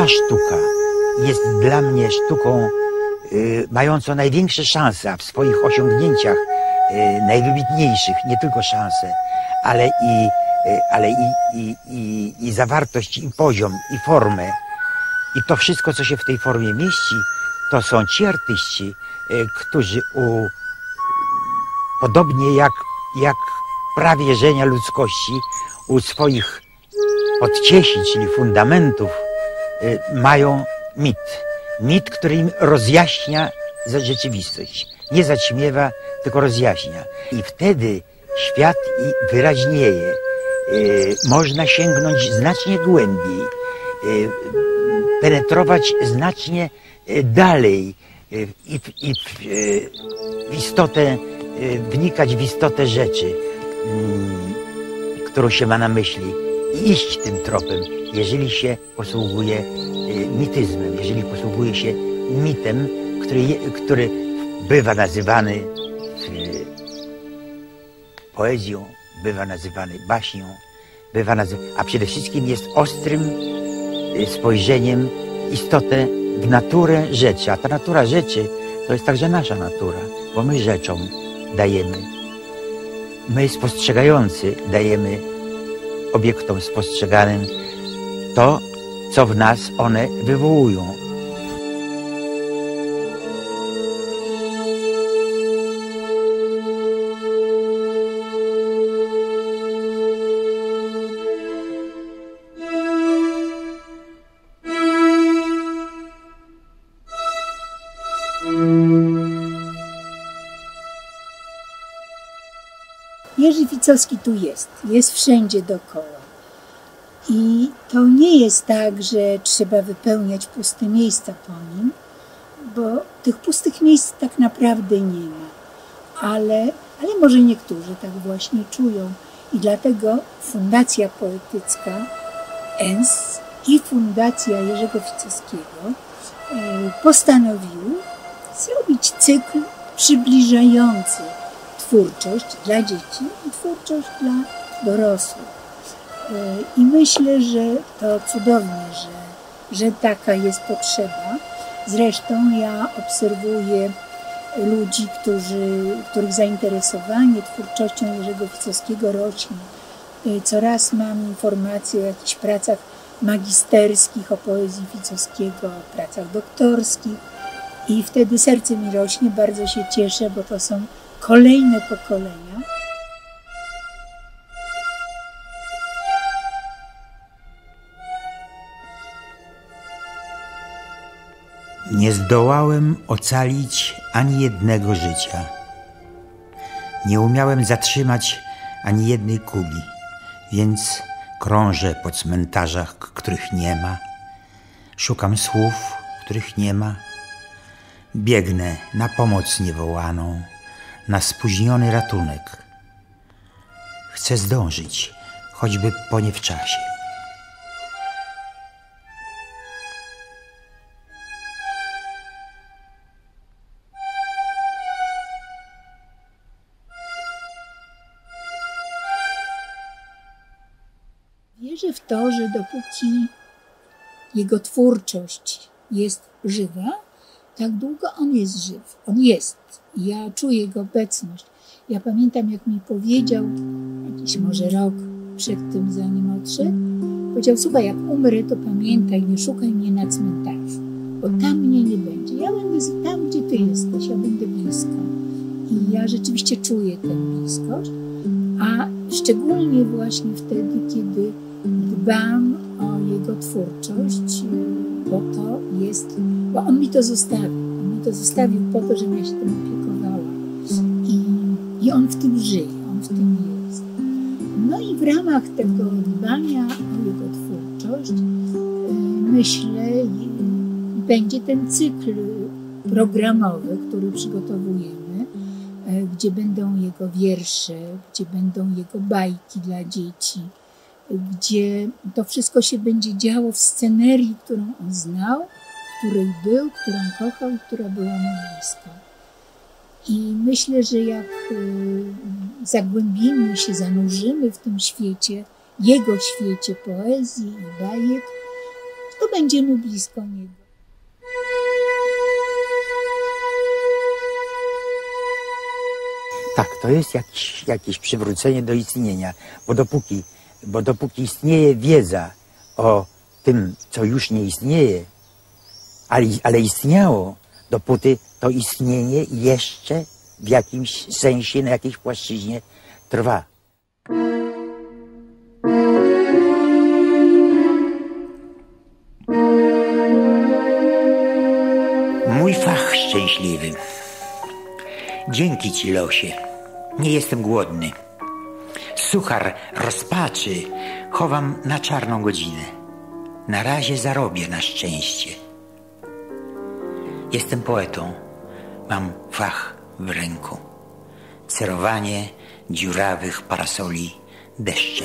ta sztuka jest dla mnie sztuką mającą największe szanse, a w swoich osiągnięciach najwybitniejszych, nie tylko szanse, ale i zawartość, i poziom, i formę. I to wszystko, co się w tej formie mieści, to są ci artyści, którzy podobnie jak prawierzenia ludzkości u swoich odcieśli, czyli fundamentów, mają mit. Mit, który im rozjaśnia rzeczywistość. Nie zaćmiewa, tylko rozjaśnia. I wtedy świat wyraźnieje. Można sięgnąć znacznie głębiej, penetrować znacznie dalej i w istotę, wnikać w istotę rzeczy, którą się ma na myśli i iść tym tropem, jeżeli się posługuje mityzmem, jeżeli posługuje się mitem, który bywa nazywany poezją, bywa nazywany baśnią, a przede wszystkim jest ostrym spojrzeniem w istotę, w naturę rzeczy. A ta natura rzeczy to jest także nasza natura, bo my rzeczom dajemy. My spostrzegający dajemy obiektom spostrzeganym to, co w nas one wywołują. Jerzy Ficowski tu jest wszędzie dookoła. I to nie jest tak, że trzeba wypełniać puste miejsca po nim, bo tych pustych miejsc tak naprawdę nie ma. Ale może niektórzy tak właśnie czują. I dlatego Fundacja Poetycka ENS i Fundacja Jerzego Ficowskiego postanowiły zrobić cykl przybliżający twórczość dla dzieci i twórczość dla dorosłych. I myślę, że to cudownie, że taka jest potrzeba. Zresztą ja obserwuję ludzi, których zainteresowanie twórczością Jerzego Ficowskiego rośnie. Coraz mam informacje o jakichś pracach magisterskich o poezji Ficowskiego, o pracach doktorskich i wtedy serce mi rośnie, bardzo się cieszę, bo to są kolejne pokolenia. Nie zdołałem ocalić ani jednego życia. Nie umiałem zatrzymać ani jednej kuli, więc krążę po cmentarzach, których nie ma. Szukam słów, których nie ma. Biegnę na pomoc niewołaną, na spóźniony ratunek. Chcę zdążyć, choćby po nie w czasie. Wierzę w to, że dopóki jego twórczość jest żywa, tak długo on jest żyw. On jest. Ja czuję jego obecność. Ja pamiętam, jak mi powiedział, jakiś może rok przed tym, zanim odszedł, powiedział: słuchaj, jak umrę, to pamiętaj, nie szukaj mnie na cmentarzu, bo tam mnie nie będzie. Ja będę tam, gdzie ty jesteś, ja będę blisko. I ja rzeczywiście czuję tę bliskość, a szczególnie właśnie wtedy, kiedy dbam o jego twórczość, bo on mi to zostawił. On mi to zostawił po to, żebym ja się tym opiekowała. I on w tym żyje, on w tym jest. No i w ramach tego dbania o jego twórczość, myślę, będzie ten cykl programowy, który przygotowujemy, gdzie będą jego wiersze, gdzie będą jego bajki dla dzieci, gdzie to wszystko się będzie działo w scenerii, którą on znał, w której był, którą kochał i która była mu bliska. I myślę, że jak zagłębimy się, zanurzymy w tym świecie, jego świecie poezji i bajek, to będziemy blisko niego. Tak, to jest jakieś przywrócenie do istnienia, bo dopóki istnieje wiedza o tym, co już nie istnieje, ale istniało, dopóty to istnienie jeszcze w jakimś sensie, na jakiejś płaszczyźnie trwa. Mój fach szczęśliwy. Dzięki ci, losie. Nie jestem głodny. Suchar rozpaczy chowam na czarną godzinę. Na razie zarobię na szczęście. Jestem poetą. Mam fach w ręku. Cerowanie dziurawych parasoli deszczem.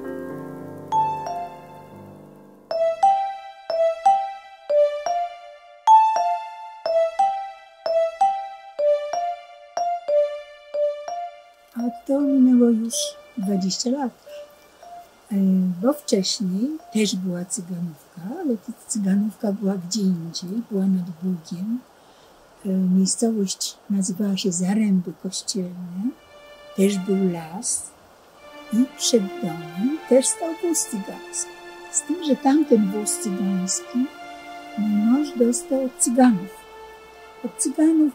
A to minęło już 20 lat. Bo wcześniej też była cyganówka, ale ta cyganówka była gdzie indziej, była nad Bugiem. Miejscowość nazywała się Zaręby Kościelne, też był las i przed domem też stał wóz cygański. Z tym, że tamten wóz cygański mój mąż dostał od cyganów. Od cyganów,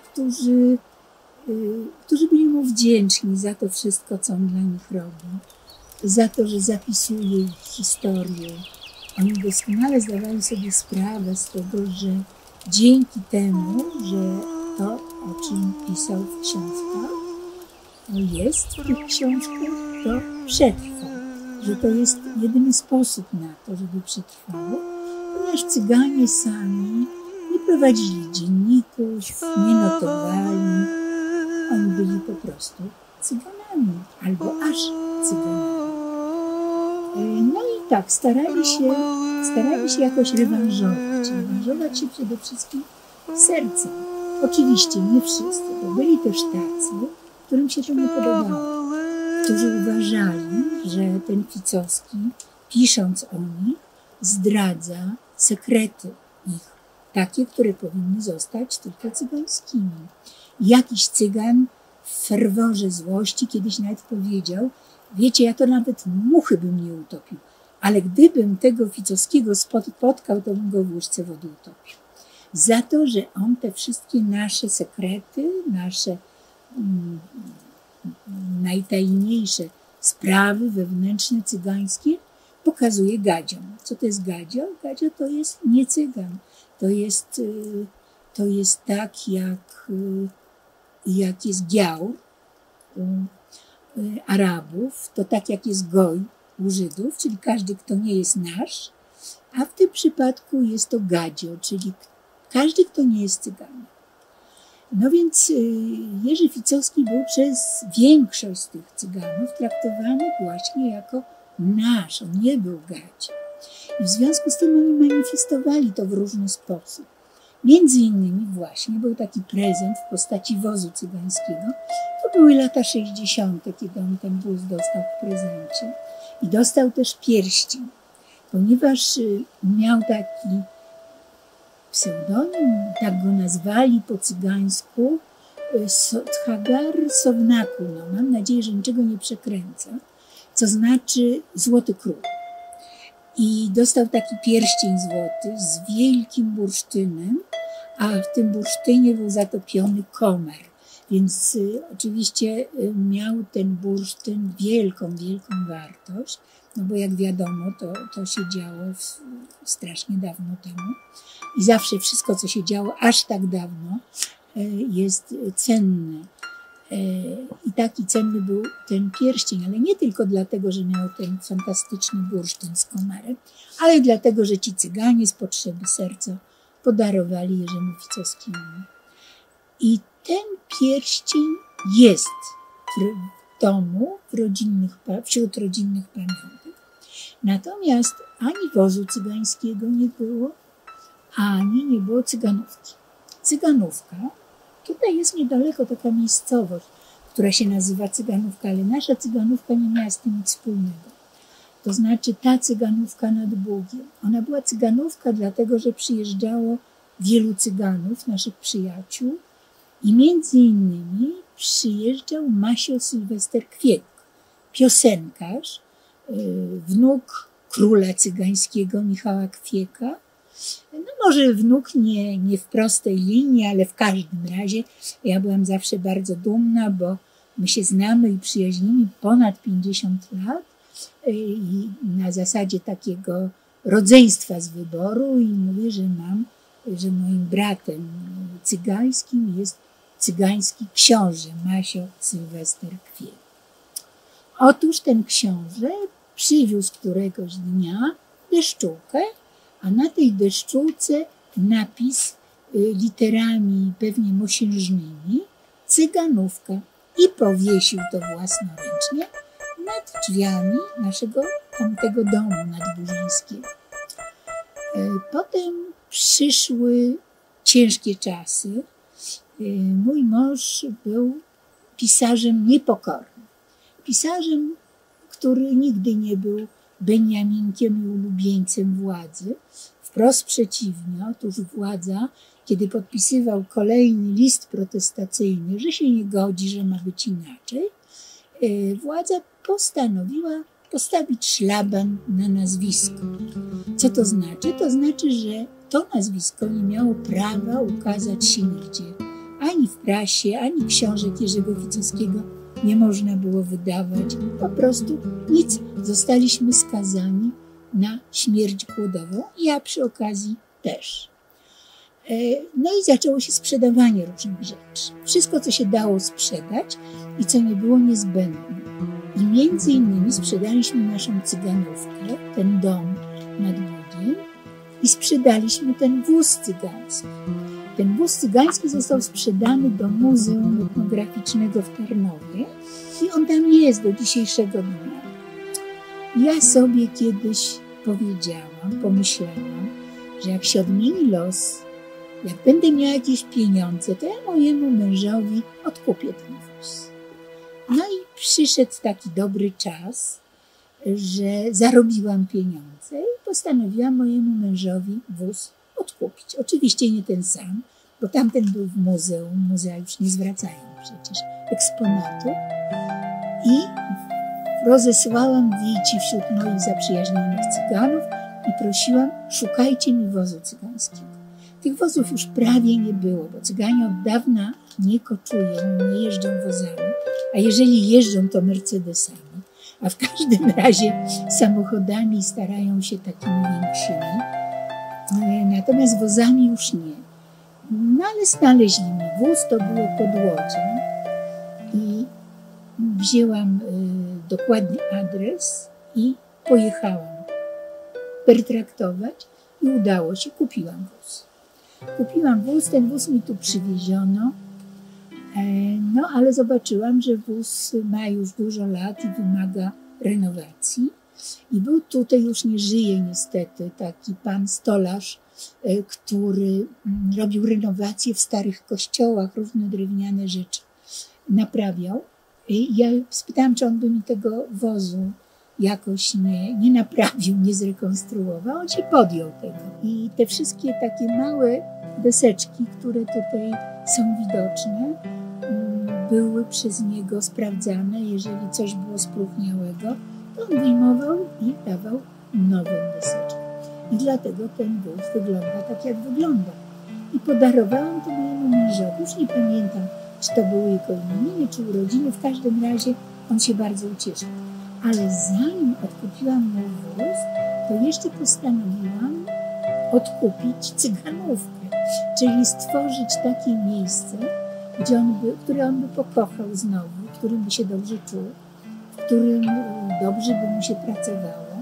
którzy byli mu wdzięczni za to wszystko, co on dla nich robi. Za to, że zapisuje ich historię. Oni doskonale zdawali sobie sprawę z tego, że dzięki temu, że to, o czym pisał w książkach, jest w tych książkach, to przetrwa. Że to jest jedyny sposób na to, żeby przetrwało, ponieważ cyganie sami nie prowadzili dzienników, nie notowali. Oni byli po prostu cyganami, albo aż cyganami. No i tak, starali się jakoś rewanżować się przede wszystkim sercem. Oczywiście nie wszyscy, bo byli też tacy, którym się to nie podobało, którzy uważali, że ten Ficowski, pisząc o nich, zdradza sekrety ich, takie, które powinny zostać tylko cygańskimi. Jakiś cygan w ferworze złości kiedyś nawet powiedział: wiecie, ja to nawet muchy bym nie utopił, ale gdybym tego Ficowskiego spotkał, to bym go w łyżce wody utopił. Za to, że on te wszystkie nasze sekrety, nasze najtajniejsze sprawy wewnętrzne cygańskie pokazuje gadziom. Co to jest gadzio? Gadzio to jest nie cygan. To jest tak, jak jest giaur u Arabów, to tak jak jest goj u Żydów, czyli każdy, kto nie jest nasz, a w tym przypadku jest to gadzio, czyli każdy, kto nie jest cyganem. No więc Jerzy Ficowski był przez większość z tych cyganów traktowany właśnie jako nasz, on nie był gadzie. I w związku z tym oni manifestowali to w różny sposób. Między innymi właśnie był taki prezent w postaci wozu cygańskiego. To były lata 60., kiedy on ten wóz dostał w prezencie. I dostał też pierścień, ponieważ miał taki pseudonim, tak go nazwali po cygańsku, Tchagar Sownaku. No, mam nadzieję, że niczego nie przekręca, co znaczy Złoty Król. I dostał taki pierścień złoty z wielkim bursztynem, a w tym bursztynie był zatopiony komer. Więc oczywiście miał ten bursztyn wielką wartość, no bo jak wiadomo, to się działo strasznie dawno temu. I zawsze wszystko, co się działo aż tak dawno, jest cenne. I taki cenny był ten pierścień, ale nie tylko dlatego, że miał ten fantastyczny bursztyn z komarem, ale dlatego, że ci cyganie z potrzeby serca podarowali Jerzemu Ficowskiemu. I ten pierścień jest w domu, wśród rodzinnych pamiątek. Natomiast ani wozu cygańskiego nie było, ani nie było cyganówki. Cyganówka, tutaj jest niedaleko taka miejscowość, która się nazywa Cyganówka, ale nasza cyganówka nie miała z tym nic wspólnego. To znaczy ta cyganówka nad Bugiem. Ona była cyganówka dlatego, że przyjeżdżało wielu cyganów, naszych przyjaciół, i między innymi przyjeżdżał Masio Sylwester Kwiek, piosenkarz, wnuk króla cygańskiego Michała Kwieka. No może wnuk nie w prostej linii, ale w każdym razie ja byłam zawsze bardzo dumna, bo my się znamy i przyjaźnimy ponad 50 lat i na zasadzie takiego rodzeństwa z wyboru i mówię, że moim bratem cygańskim jest cygański książę Masio Sylwester Kwiek. Otóż ten książę przywiózł któregoś dnia deszczułkę, a na tej deszczułce napis literami pewnie mosiężnymi cyganówka i powiesił to własnoręcznie nad drzwiami naszego tamtego domu nadburzyńskiego. Potem przyszły ciężkie czasy. Mój mąż był pisarzem niepokornym. Pisarzem, który nigdy nie był Beniaminkiem i ulubieńcem władzy. Wprost przeciwnie, otóż władza, kiedy podpisywał kolejny list protestacyjny, że się nie godzi, że ma być inaczej, władza postanowiła postawić szlaban na nazwisko. Co to znaczy? To znaczy, że to nazwisko nie miało prawa ukazać się nigdzie. Ani w prasie, ani książek Jerzego Ficowskiego nie można było wydawać. Po prostu nic. Zostaliśmy skazani na śmierć głodową. Ja przy okazji też. No i zaczęło się sprzedawanie różnych rzeczy. Wszystko, co się dało sprzedać i co nie było niezbędne. I między innymi sprzedaliśmy naszą cyganówkę, ten dom nad Bugiem i sprzedaliśmy ten wóz cygański. Ten wóz cygański został sprzedany do Muzeum Etnograficznego w Tarnowie i on tam jest do dzisiejszego dnia. Ja sobie kiedyś pomyślałam, że jak się odmieni los, jak będę miała jakieś pieniądze, to ja mojemu mężowi odkupię ten wóz. No i przyszedł taki dobry czas, że zarobiłam pieniądze i postanowiłam mojemu mężowi wóz odkupić. Oczywiście nie ten sam, bo tamten był w muzeum. Muzea już nie zwracają przecież eksponatu. I rozesłałam wici wśród moich zaprzyjaźnionych cyganów i prosiłam, szukajcie mi wozu cygańskiego. Tych wozów już prawie nie było, bo cyganie od dawna nie koczują, nie jeżdżą wozami, a jeżeli jeżdżą, to mercedesami, a w każdym razie samochodami starają się takimi większymi, natomiast wozami już nie. No ale znaleźli mi wóz, to było pod Łodzią i wzięłam dokładnie adres i pojechałam pertraktować i udało się, kupiłam wóz. Ten wóz mi tu przywieziono, no ale zobaczyłam, że wóz ma już dużo lat i wymaga renowacji. I był tutaj, już nie żyje niestety, taki pan stolarz, który robił renowacje w starych kościołach, różne drewniane rzeczy naprawiał. I ja spytałam, czy on by mi tego wozu jakoś nie naprawił, nie zrekonstruował. On się podjął tego. I te wszystkie takie małe deseczki, które tutaj są widoczne, były przez niego sprawdzane. Jeżeli coś było spróchniałego, to on wyjmował i dawał nową deseczkę. I dlatego ten wóz wygląda tak, jak wygląda. I podarowałam to mojemu mężowi. Już nie pamiętam, czy to były jego imieniny, czy urodziny. W każdym razie on się bardzo ucieszył. Ale zanim odkupiłam mu wóz, to jeszcze postanowiłam odkupić cyganówkę. Czyli stworzyć takie miejsce, które on by pokochał znowu, w którym by się dobrze czuł, w którym dobrze by mu się pracowało.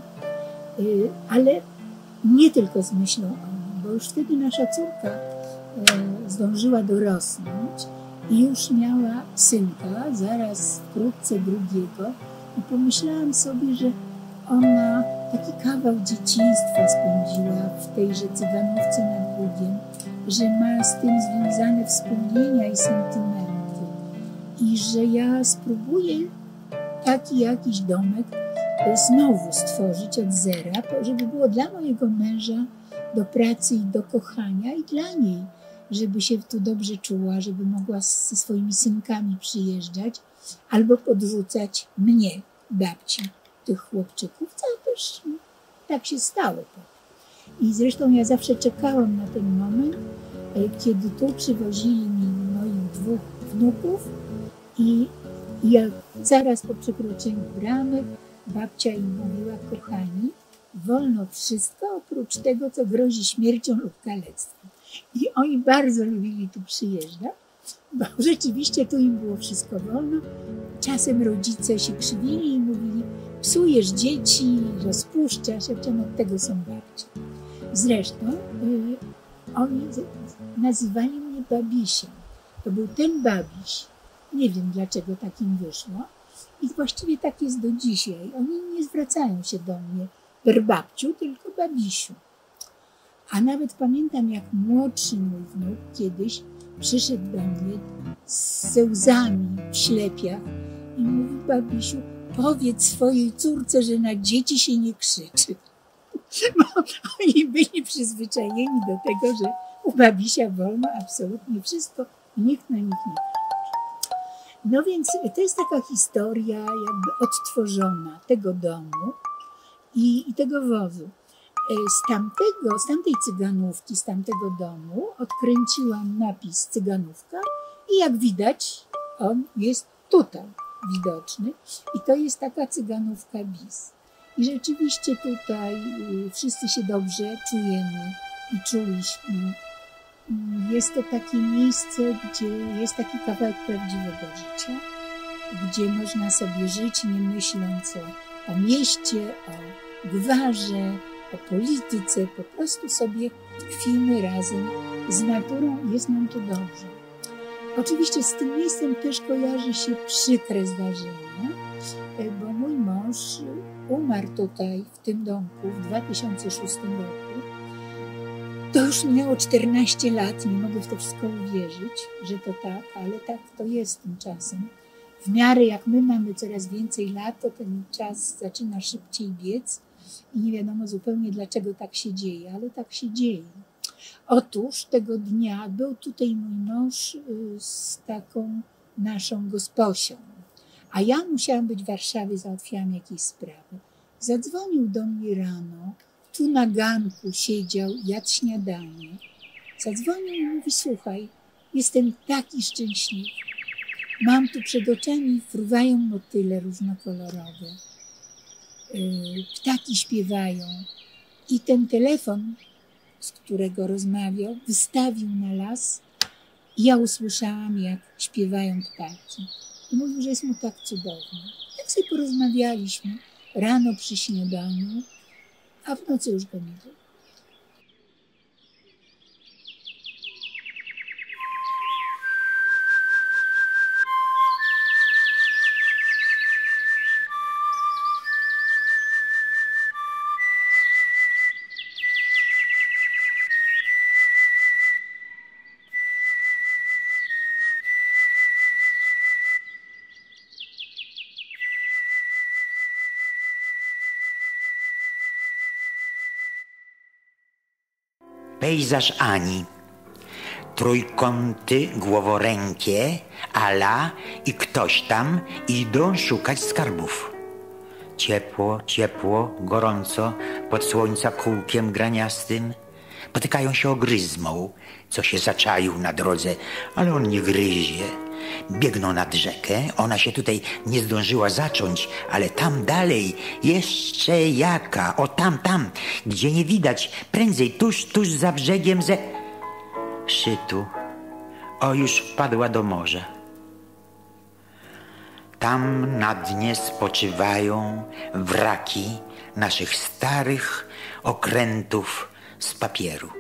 Ale nie tylko z myślą o nim, bo już wtedy nasza córka zdążyła dorosnąć i już miała synka, zaraz wkrótce drugiego. I pomyślałam sobie, że ona taki kawał dzieciństwa spędziła w tejże cyganówce nad Bugiem, że ma z tym związane wspomnienia i sentymenty. I że ja spróbuję taki jakiś domek znowu stworzyć od zera, żeby było dla mojego męża do pracy i do kochania i dla niej, żeby się tu dobrze czuła, żeby mogła ze swoimi synkami przyjeżdżać albo podrzucać mnie, babci, tych chłopczyków, co też tak się stało. I zresztą ja zawsze czekałam na ten moment, kiedy tu przywozili mi moich 2 wnuków i ja zaraz po przekroczeniu bramy babcia im mówiła: kochani, wolno wszystko oprócz tego, co grozi śmiercią lub kalectwem. I oni bardzo lubili tu przyjeżdżać, bo rzeczywiście tu im było wszystko wolno. Czasem rodzice się krzywili i mówili: psujesz dzieci, rozpuszczasz, a czemu od tego są babci. Zresztą oni nazywali mnie babisiem. To był ten babiś, nie wiem dlaczego tak im wyszło, i właściwie tak jest do dzisiaj. Oni nie zwracają się do mnie per babciu, tylko babisiu. A nawet pamiętam, jak młodszy mój wnuk kiedyś przyszedł do mnie ze łzami w ślepiach i mówi: babisiu, powiedz swojej córce, że na dzieci się nie krzyczy. Bo oni byli przyzwyczajeni do tego, że u babisia wolno absolutnie wszystko i nikt na nich nie krzyczy. No więc to jest taka historia jakby odtworzona tego domu i tego wozu. Z tamtej cyganówki, z tamtego domu odkręciłam napis cyganówka i jak widać on jest tutaj widoczny i to jest taka cyganówka bis. I rzeczywiście tutaj wszyscy się dobrze czujemy i czuliśmy. Jest to takie miejsce, gdzie jest taki kawałek prawdziwego życia, gdzie można sobie żyć, nie myśląc o mieście, o gwarze, o polityce. Po prostu sobie tkwimy razem z naturą i jest nam tu dobrze. Oczywiście z tym miejscem też kojarzy się przykre zdarzenie, bo mój mąż umarł tutaj, w tym domku, w 2006 roku. To już minęło 14 lat, nie mogę w to wszystko uwierzyć, że to tak, ale tak to jest tymczasem. W miarę jak my mamy coraz więcej lat, to ten czas zaczyna szybciej biec i nie wiadomo zupełnie dlaczego tak się dzieje, ale tak się dzieje. Otóż tego dnia był tutaj mój mąż z taką naszą gosposią, a ja musiałam być w Warszawie, załatwiałam jakieś sprawy. Zadzwonił do mnie rano, tu na ganku siedział, jadł śniadanie. Zadzwonił i mówi: słuchaj, jestem taki szczęśliwy. Mam tu przed oczami, fruwają motyle różnokolorowe, ptaki śpiewają i ten telefon, z którego rozmawiał, wystawił na las i ja usłyszałam, jak śpiewają ptaki. I mówił, że jest mu tak cudownie. Tak sobie porozmawialiśmy rano przy śniadaniu, a w nocy już go nie było. Pejzaż Ani. Trójkąty głoworękie, Ala i ktoś tam idą szukać skarbów. Ciepło, ciepło, gorąco, pod słońca kółkiem graniastym. Potykają się o gryzmoł, co się zaczaił na drodze, ale on nie gryzie. Biegną nad rzekę, ona się tutaj nie zdążyła zacząć, ale tam dalej, jeszcze jaka, o tam, gdzie nie widać, prędzej tuż za brzegiem szczytu. O, już wpadła do morza. Tam na dnie spoczywają wraki naszych starych okrętów z papieru.